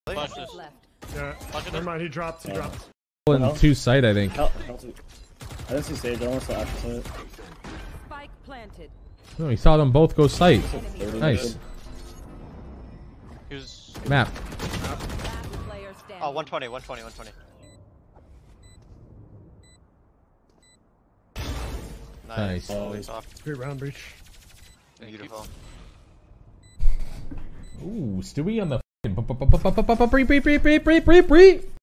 Flash this. Yeah. Never mind, he dropped. He dropped. In 2 side, I think. I didn't see Sage. I almost saw after sight. Spike planted. No, he saw them both go sight. Nice. He was... Map. Oh, 120, 120, 120. Nice. Nice. Soft. Great round, Breach. Beautiful. Ooh, Stewie on the f***ing